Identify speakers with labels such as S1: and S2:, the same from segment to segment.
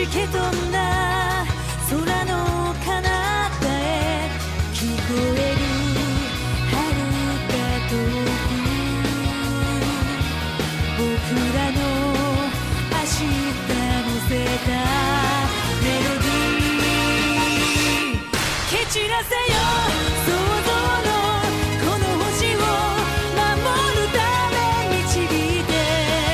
S1: じけ飛んだ空の彼方へ聞こえる遥か遠く僕らの明日乗せたメロディー蹴散らせよ想像のこの星を守るため導いて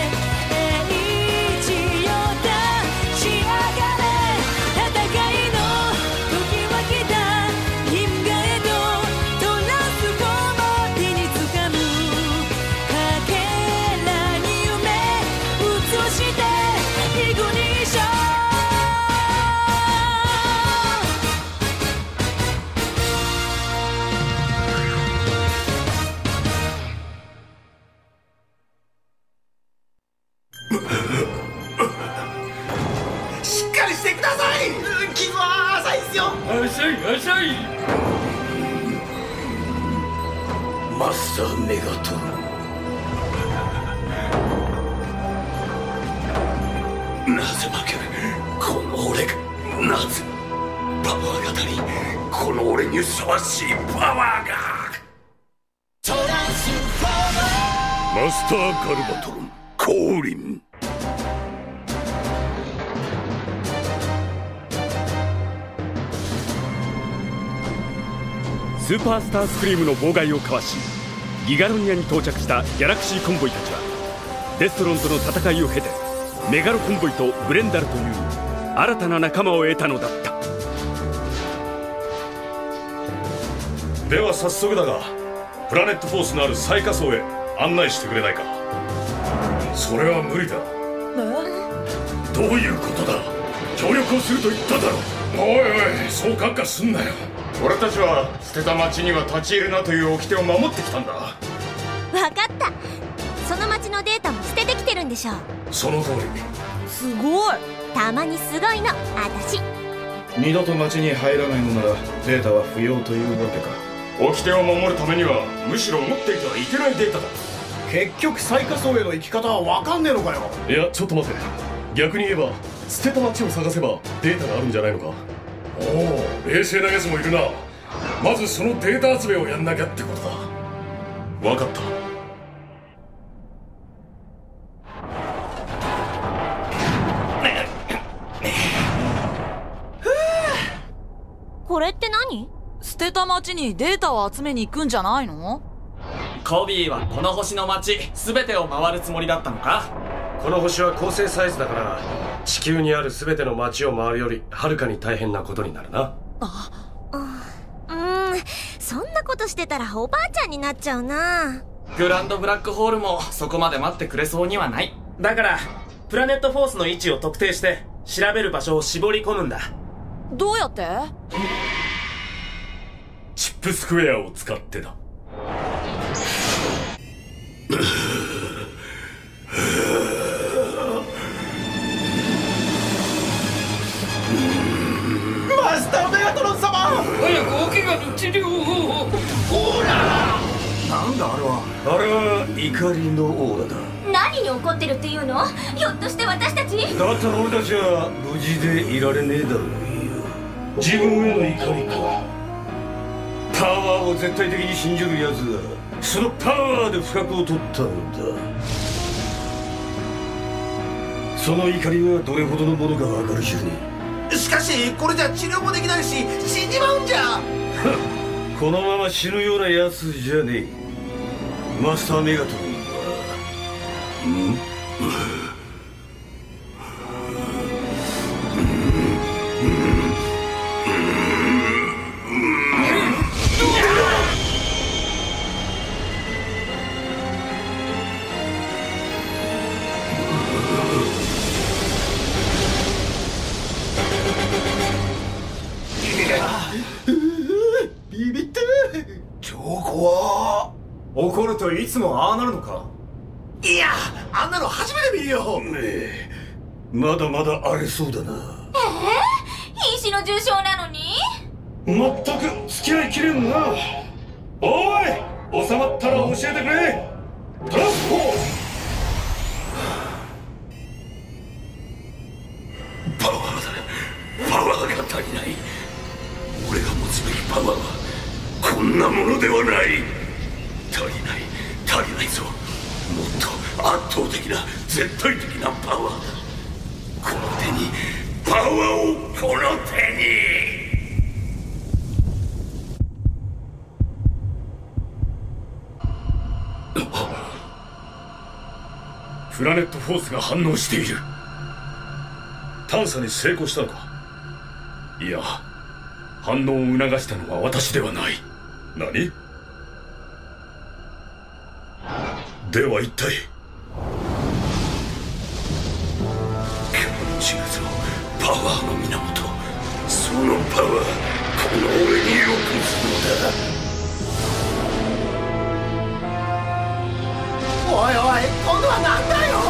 S1: 一よ立ち上がれ戦いの時は来た銀河へとトランスフォーマー手につかむかけらに夢移してイグニッション
S2: しっかりしてください。傷は浅いっすよ。
S3: 浅い浅い。
S4: マスターメガトロン、なぜ負けるこの俺が、なぜパワーが足りこの俺にふさわしいパワーが。
S2: トランスフォーマー
S4: マスターガルバトロン降臨。
S5: スーパースタースクリームの妨害をかわしギガロニアに到着したギャラクシーコンボイたちはデストロンとの戦いを経てメガロコンボイとブレンダルという新たな仲間を得たのだった。
S6: では早速だがプラネットフォースのある最下層へ案内してくれないか。それは無理だ。
S4: どういうことだ。協力をすると言っただろう。
S6: おいおい、そうカッカすんなよ。俺たちは捨てた町には立ち入るなという掟を守ってきたんだ。
S7: 分かった。その町のデータも捨ててきてるんでしょ。
S6: その通り。
S1: すごい。
S7: たまにすごいの、あたし。
S8: 二度と町に入らないのならデータは不要というわけか。
S6: 掟を守るためにはむしろ持っていてはいけないデータだ。
S2: 結局最下層への行き方は分かんねえのかよ。
S6: いやちょっと待て、逆に言えば捨てた町を探せばデータがあるんじゃないのか。おお、冷静な奴もいるな。まずそのデータ集めをやんなきゃってことだ。分かった。
S7: これって何？
S1: 捨てた町にデータを集めに行くんじゃないの？
S3: コビーはこの星の町全てを回るつもりだったのか？
S8: この星は恒星サイズだから地球にある全ての町を回るよりはるかに大変なことになるな。
S7: そんなことしてたらおばあちゃんになっちゃうな。
S3: グランドブラックホールもそこまで待ってくれそうにはない。
S9: だからプラネットフォースの位置を特定して調べる場所を絞り込むんだ。
S1: どうやって？
S6: チップスクエアを使ってだ。
S2: マスターメガトロン様、
S3: 早くお怪我の治療を。
S2: ほら。
S4: なんだあれは。あれは怒りのオーラだ。
S7: 何に怒ってるっていうの？ひょっとして私たち？
S4: だったら俺たちは無事でいられねえだろうよ。自分への怒りか。パワーを絶対的に信じる奴がそのパワーで不覚を取ったのだ。その怒りがどれほどのものか分かる知らね
S2: しかしこれじゃ治療もできないし死んじまうんじゃ。
S4: え。このまま死ぬような奴じゃねえ。マスターメガトロンは
S2: ビビって超怖。
S8: 怒るといつもああなるのか。
S2: いや、あんなの初めて見るよ。
S4: ねえ、まだまだ荒れそうだな。
S7: 瀕死の重傷なのに？
S4: まったく付き合いきれんな。おい、収まったら教えてくれ。トランスフォース。パワーだ。 パワーはこんなものではない。足りないぞ。もっと圧倒的な絶対的なパワーだ。この手にパワーをこの手に。プラネットフォースが反応している。探査に成功したのか。いや、反応を促したのは私ではない。何？では一体。感じるぞ、パワーの源。そのパワー、この俺によこすのだ。
S2: おいおい、今度はなんだよ。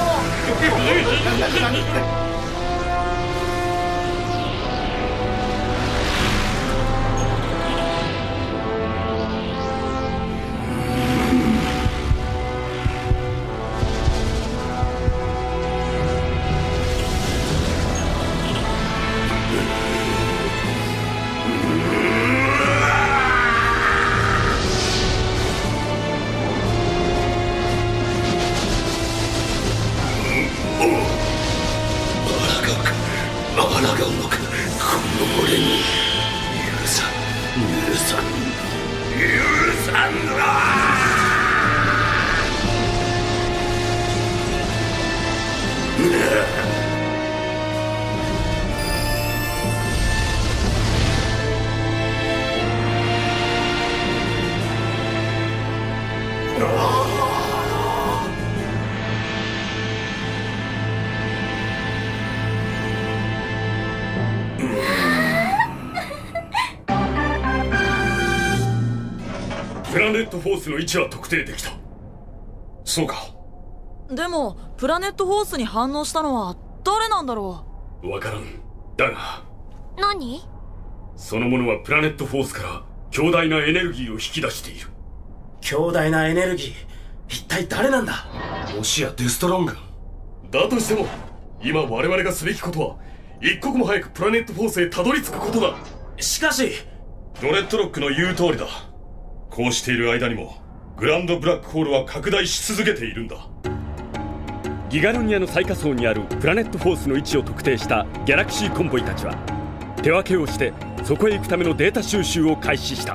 S4: プラネットフォースの位置は特定できた。そうか。
S1: でもプラネットフォースに反応したのは誰なんだろ
S4: う。わからん。だが
S7: 何？
S4: そのものはプラネットフォースから強大なエネルギーを引き出している。
S9: 強大なエネルギー、一体誰なんだ？
S8: もしやデストロング
S6: だとしても、今我々がすべきことは一刻も早くプラネットフォースへたどり着くことだ。
S9: しかし
S6: ドレッドロックの言う通りだ。こうしている間にもグランドブラックホールは拡大し続けているんだ。
S5: ギガルニアの最下層にあるプラネットフォースの位置を特定したギャラクシーコンボイたちは手分けをしてそこへ行くためのデータ収集を開始した。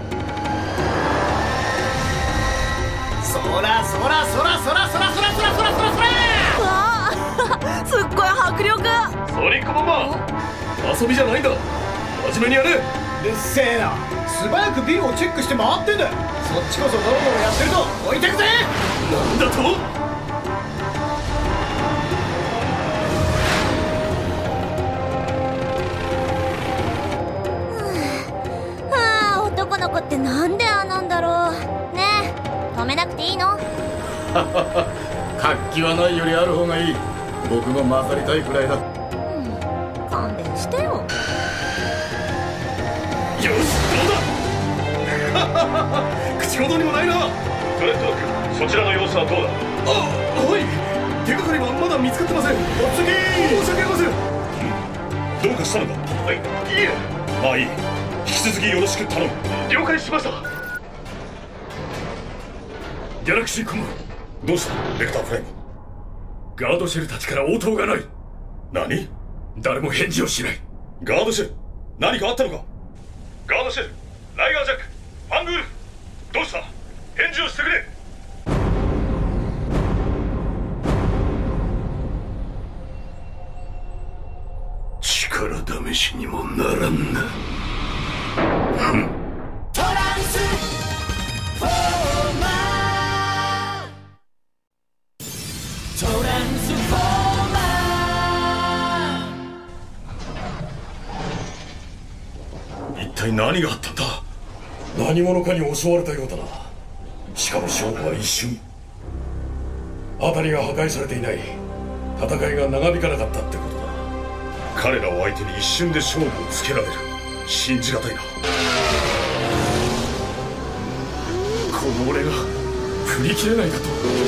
S2: そらそらそらそらそらそらそらそらそらそら。
S1: わあすっごい迫力。
S6: ソニックボンバー、遊びじゃないんだ。真面目にやれ。
S2: うっせえな。素早くビルをチェックして回ってんだ。そっちこそドロドロやってると置いてくぜ。
S6: なんだと。
S7: 男の子ってなんでああなんだろうね。え止めなくていいの？
S3: 活気はないよりある方がいい。僕も混ざりたいくらいだ。
S7: 勘弁してよ。
S6: よし、どうだ。口ほどにもないな。ブレッドロック、そちらの様子はどうだ。はい、手がかりはまだ見つかってません。お次、申し訳ありません。どうかしたのか。はい、いえ。まあいい、引き続きよろしく頼む。了解しました。ギャラクシーコム、どうしたベクターフレーム。ガードシェルたちから応答がない。何？誰も返事をしない。ガードシェル、何かあったのか。ガードシェル、ライガージャック、ファングール、どうした？返事をしてくれ。
S4: 力試しにもならんな。
S1: トランスフォーマー、トランスフォーマ
S6: ー。一体何があったんだ。何者かに襲われたようだな。しかも勝負は一瞬。辺りが破壊されていない。戦いが長引かなかったってことだ。彼らを相手に一瞬で勝負をつけられる。信じがたいな。この俺が振り切れないかと。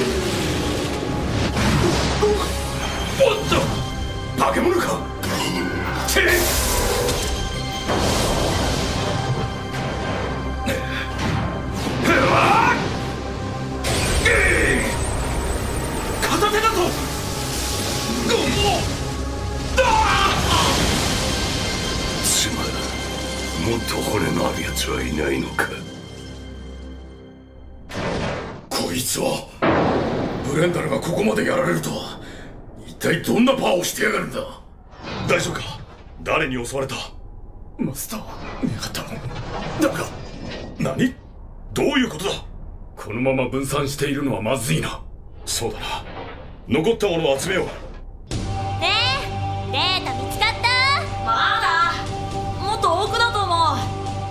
S6: おっと、化け物か。て骨のある奴はいないのか。
S3: こいつはブレンダルがここまでやられるとは。一体どんなパワーをしてやがるんだ。
S6: 大丈夫か。誰に襲われた。
S3: マスターメガトロンだが。
S6: 何。どういうことだ。
S3: このまま分散しているのはまずいな。
S6: そうだな。残ったものを集めよう。
S7: ねえ、データ見つかった？
S1: まだもっと奥だと思う。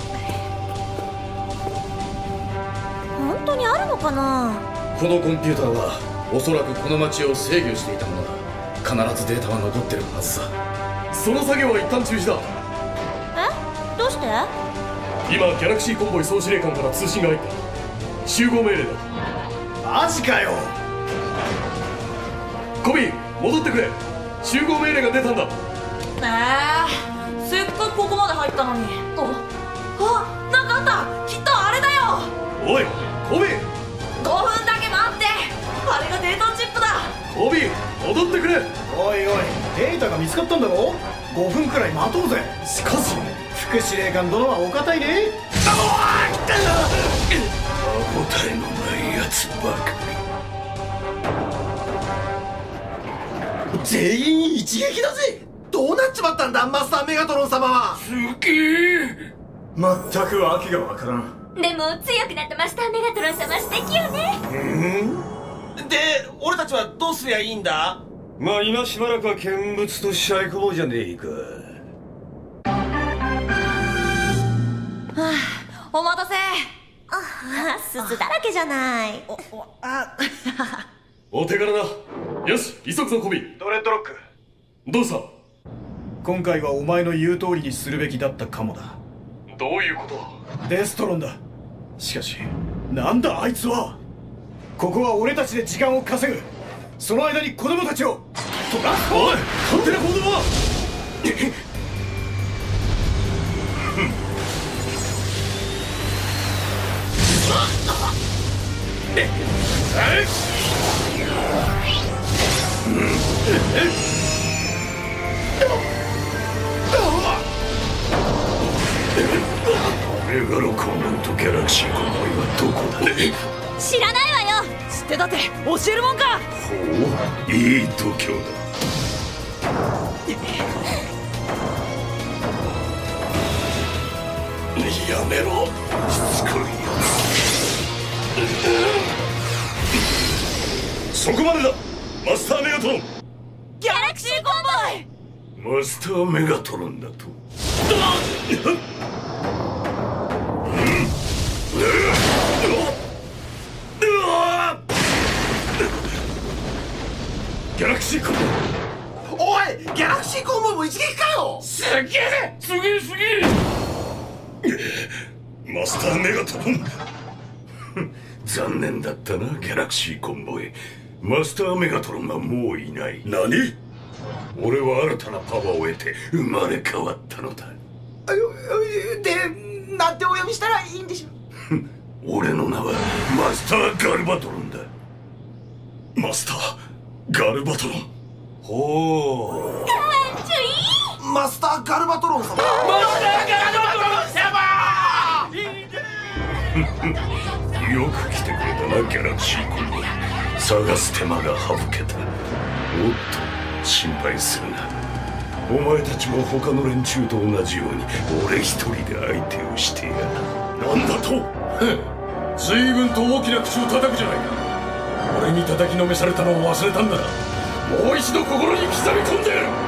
S7: 本当にあるのかな。
S3: このコンピューターはおそらくこの町を制御していたものだ。必ずデータは残ってるはずさ。
S6: その作業は一旦中止だ。
S7: え、どうして？
S6: 今ギャラクシーコンボイ総司令官から通信が入った。集合命令だ。
S2: マジかよ。
S6: コビー戻ってくれ。集合命令が出たんだ。
S1: せっかくここまで入ったのに。あ、なんかあった。きっとあれだよ。
S6: おいコビー。
S1: 5分だけ待って。あれがデータチップだ。
S6: コビー戻ってくれ。
S2: おいおい、データが見つかったんだろ。5分くらい待とうぜ。
S6: しかし
S2: 副司令官殿はお堅いね。
S6: 歯応えのないやつばか
S10: り。全員一撃だぜ。どうなっちまったんだマスターメガトロン様は。
S6: すげえ。
S2: まったく訳がわからん。
S7: でも強くなったマスターメガトロン様素敵よね。
S10: で俺たちはどうすりゃいいんだ。
S4: まあ今しばらくは見物としちゃいこぼうじゃねえか。
S1: お待たせ。
S7: すすだらけじゃない。
S6: お手柄だ。よし急ぐぞコビー。
S2: ドレッドロック、
S6: どうした。
S2: 今回はお前の言う通りにするべきだったかもだ。
S6: どういうこと。
S2: デストロンだ。しかしなんだあいつは。ここは俺たちで時間を稼ぐ。その間に子供たちをトランス。
S6: おい勝手な行動は。メガロコンボイとギャラクシーコンボイはどこだ。
S7: 知らないわよ。
S1: 知ってたって教えるもんか。
S6: ほう、いい度胸だ。やめろ、しつこいやつ。そこまでだマスターメガトロン。
S1: ギャラクシーコンボイ。
S6: マスターメガトロンだと。ギャラクシーコンボイ。
S10: おいギャラクシーコンボイも一撃かよ。
S6: すげえすげえすげえ。マスターメガトロン。残念だったなギャラクシーコンボイ。マスターメガトロンはもういない。何。俺は新たなパワーを得て生まれ変わったのだ。
S10: でなんてお呼びしたらいいんでしょう。
S6: 俺の名はマスターガルバトロンだ。マスターガルバトロン。
S4: ほ
S10: マスターガルバトロン様。
S1: マスターガルバトロン様。
S6: よく来てくれたなギャラクシーコンボイ。探す手間が省けた。おっと心配するな。お前たちも他の連中と同じように俺一人で相手をしてやる。なんだと。随分と大きな口を叩くじゃないか。俺に叩きのめされたのを忘れたんだな。もう一度心に刻み込んでやる。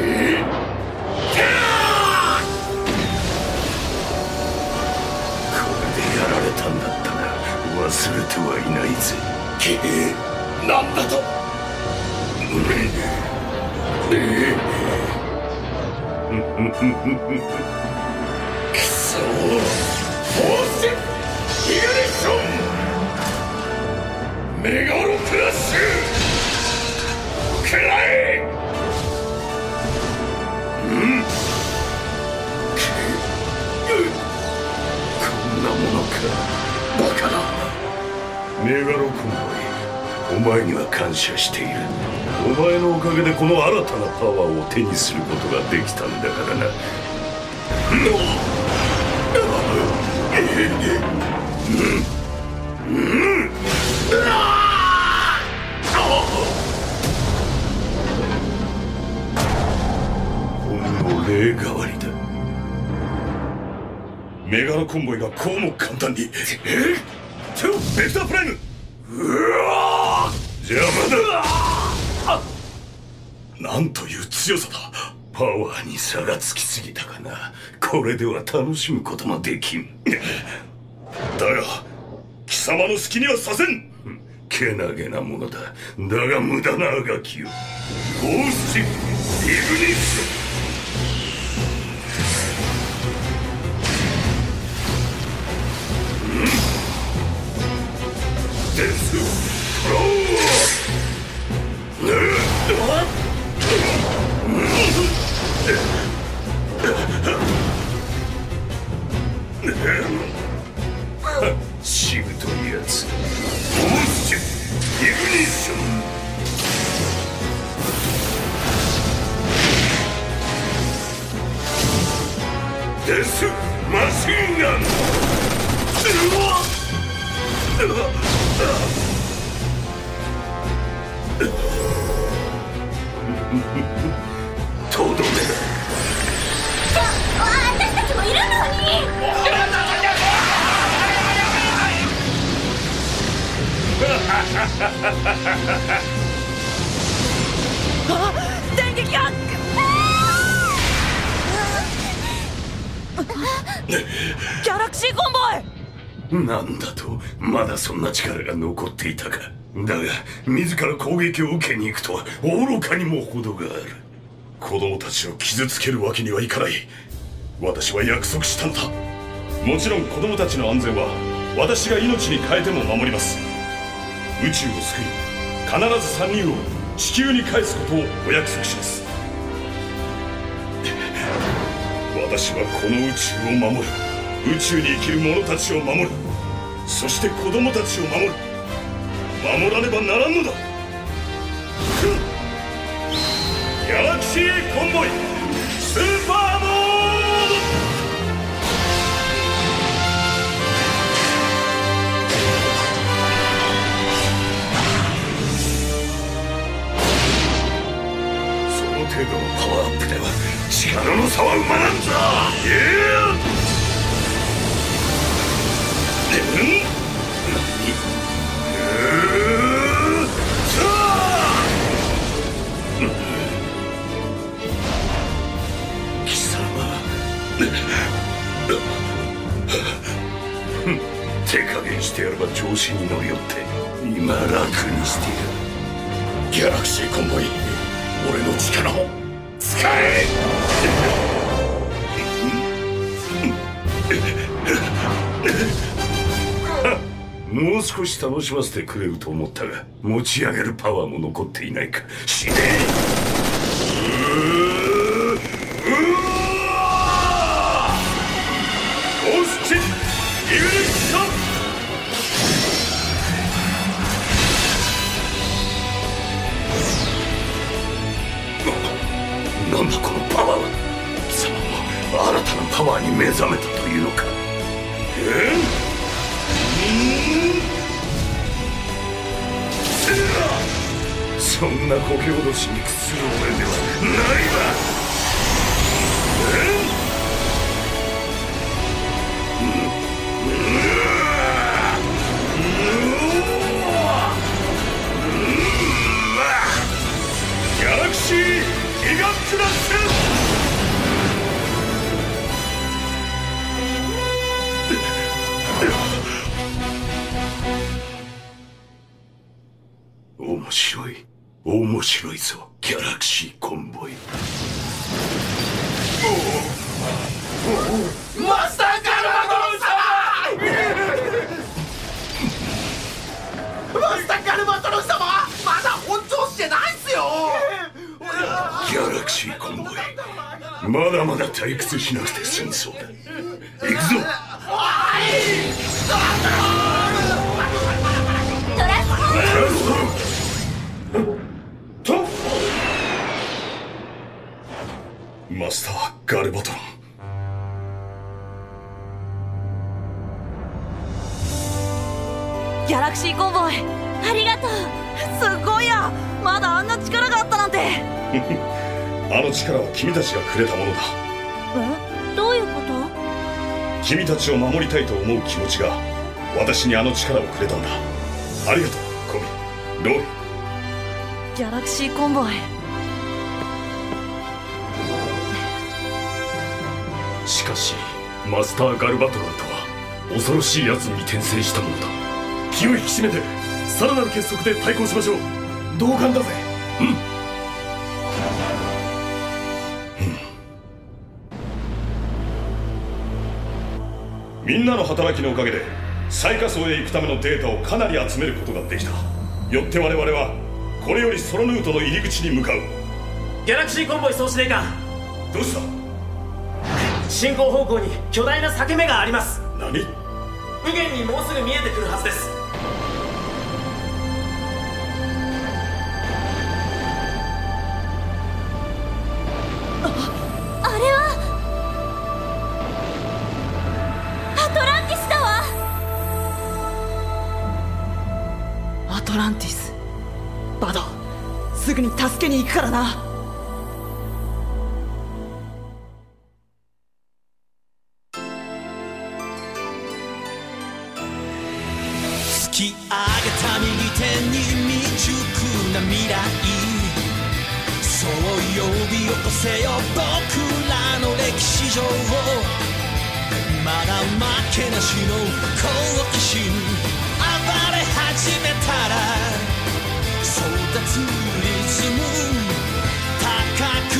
S6: これでやられたんだったな。忘れてはいないぜ。なんだと。くそフォースイグニッション。メガロクラッシュ食らえ。こんなものか。バカだ。メガロコンボイ、お前には感謝している。お前のおかげでこの新たなパワーを手にすることができたんだからな。
S3: 霊代わりだ。メガロコンボイがこうも簡単に。ベクタープライム。邪魔だ。なんという強さだ。パワーに差がつきすぎたかな。これでは楽しむこともできん。だが貴様の好きにはさせん。けなげなものだ。だが無駄なあがきを。ゴースチイグニッション。デスフローしぶといやつ。ゴースチュイグニッション。デスマシンガン。とどめだ。
S7: 私たちもいるのに。
S1: 電撃がギャラクシーコンボイ。
S3: なんだと、まだそんな力が残っていたか。だが自ら攻撃を受けに行くとは愚かにも程がある。子供たちを傷つけるわけにはいかない。私は約束したのだ。もちろん子供たちの安全は私が命に変えても守ります。宇宙を救い必ず3人を地球に返すことをお約束します。私はこの宇宙を守る。宇宙に生きる者たちを守る。そして子供たちを守る。守らねばならんのだ。ギャラクシーコンボイスーパーモード。その程度のパワーアップでは力の差は生まなんぞ。貴様手加減してやれば調子に乗りよって今楽にしてやる。ギャラクシーコンボイ俺の力を使え。もう少し楽しませてくれると思ったが持ち上げるパワーも残っていないか。死ねゴースチイグニッション。なんだこのパワーは。貴様も新たなパワーに目覚めたというのか。そんなこけおどしに屈する俺ではないわ。ギャラクシーギガクラス。面白いぞギャラクシーコンボイ。
S10: マスターカルマトロン様マスターカルマトロン様まだ本調子じゃないっすよ。
S3: ギャラクシーコンボイまだまだ退屈しなくて済みそうだ。行くぞ。
S7: トラスコン
S3: マスターガルバトロン
S1: ギャラクシーコンボイ、
S7: ありがとう。
S1: すごいや。まだあんな力があったなんて。
S3: あの力は君たちがくれたものだ。
S7: どういうこと？
S3: 君たちを守りたいと思う気持ちが私にあの力をくれたんだ。ありがとうコビ、ロール。
S1: ギャラクシーコンボイ。
S5: しかしマスター・ガルバトランとは恐ろしい奴に転生したものだ。
S6: 気を引き締めてさらなる結束で対抗しましょう。
S2: 同感だぜ。
S3: みんなの働きのおかげで最下層へ行くためのデータをかなり集めることができた。よって我々はこれよりソロヌートの入り口に向かう。
S9: ギャラクシーコンボイ総司令官、
S3: どうした？
S9: 進行方向に巨大な裂け目があります。
S3: 何？
S9: 右舷にもうすぐ見えてくるはずです。
S7: あれはアトランティスだわ。
S1: アトランティス。バド、すぐに助けに行くからな。
S11: 突き上げた右手に未熟な未来、そう呼び起こせよ僕らの歴史上。まだ負けなしの好奇心、暴れ始めたら争奪リズム、高く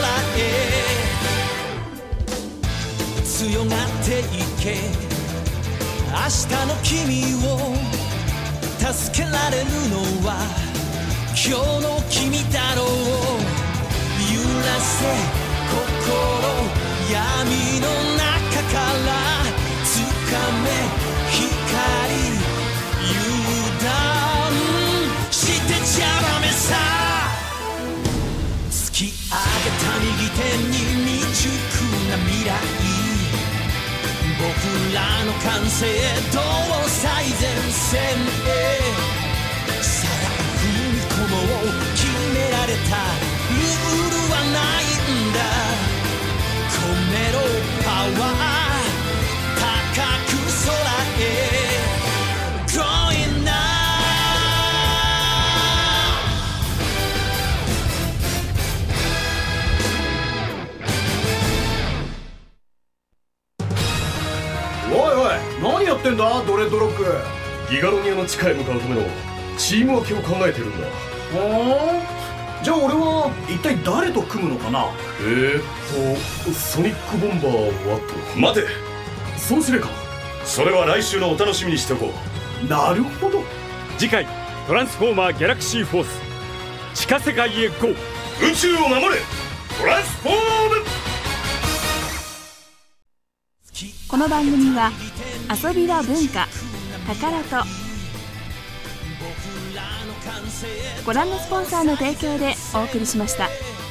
S11: 空へ強がっていけ。明日の君を助けられるのは今日の君だろう。揺らせ心、闇の中から掴め光、油断してちゃダメさ。突き上げた右手に未熟な未来、僕らの完成度を最前線へさらに踏み込もう。決められたルールはないんだ。込めろパワー、高く空へ Going now。
S2: おいおい、何やってんだドレッドロック。
S6: ギガロニアの地下へ向かうためのチーム分けを考えてるんだ。
S2: じゃあ俺は一体誰と組むのかな。
S6: ソニックボンバーはと。
S3: 待て、
S6: 総司令官。
S3: それは来週のお楽しみにしておこ
S2: う。なるほど。
S5: 次回トランスフォーマーギャラクシーフォース、地下世界へ GO。
S3: 宇宙を守れ、トランスフォーム。
S12: この番組は遊びは文化、宝とご覧のスポンサーの提供でお送りしました。